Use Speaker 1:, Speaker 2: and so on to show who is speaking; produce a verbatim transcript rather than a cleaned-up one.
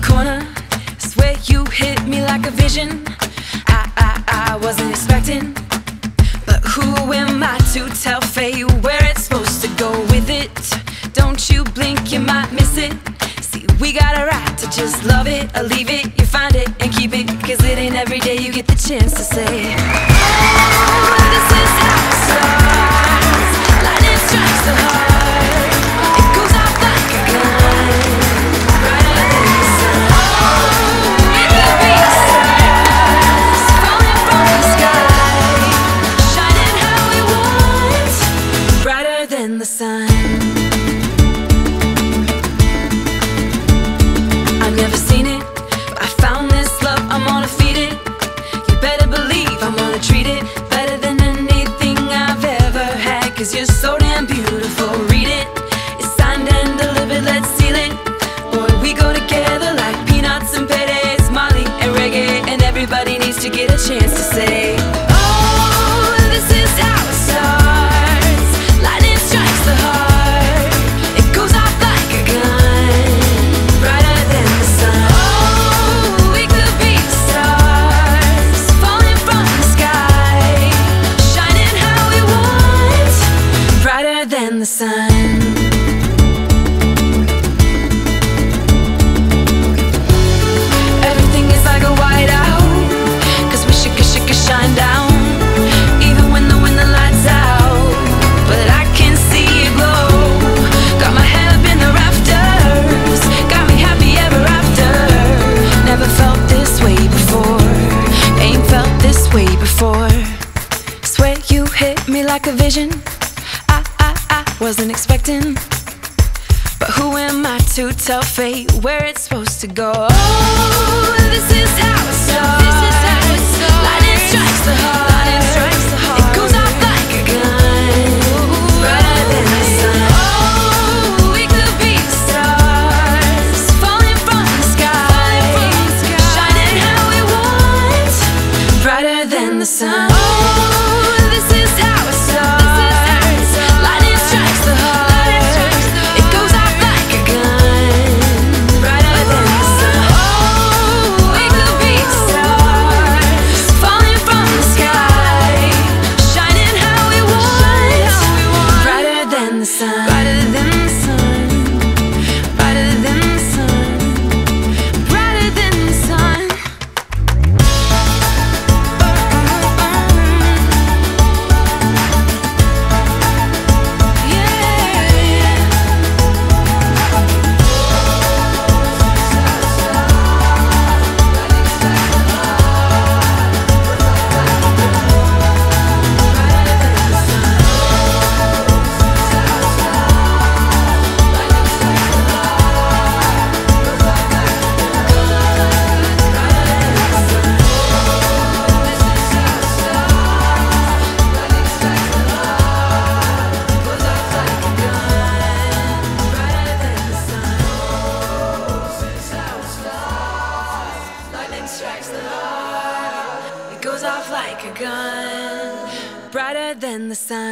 Speaker 1: corner. Swear you hit me like a vision. I, I, I wasn't expecting, but who am I to tell fate where it's supposed to go with it? Don't you blink, you might miss it. See, we got a right to just love it or leave it. You find it and keep it, cause it ain't every day you get the chance to say, oh, this is how it starts. Lightning strikes the heart, it goes off like a gun, brighter than the sun. Oh, it could be a stars falling from the sky, shining how we want, brighter than the sun. I've never seen it, but I found this love, I'm gonna feed it. You better believe I'm gonna treat it better than anything I've ever had, cause you're so damn beautiful, read it. It's signed and delivered, let's seal it. Boy, we go together like peanuts and paydays, Molly and reggae, and everybody needs to get a chance to say, oh, this is how it starts. Lightning strikes the heart, it goes off like a gun, brighter than the sun. Oh, we could be stars falling from the sky, shining how we want, brighter than the sun. Everything is like a whiteout, cause we should, should, should shine down, even when the, when the lights out. But I can see it glow, got my head up in the rafters, got me happy ever after. Never felt this way before, ain't felt this way before. Swear you hit me like a vision. I, I, I wasn't expecting, but who am I to tell fate where it's supposed to go? Oh, this is how it starts. This is how it starts. Lightning strikes the heart. Lightning strikes the heart. It goes off like a gun, brighter than the sun. Oh, we could be stars falling from the sky, shining how we want, brighter than the sun. Oh, this is how it starts. Lightning strikes the heart. It goes off like a gun, brighter than the sun. Oh, we could be stars falling from the sky, shining how we want, brighter than the sun. Brighter than the sun, brighter than the sun, brighter than the sun. Strikes the heart, it goes off like a gun, brighter than the sun.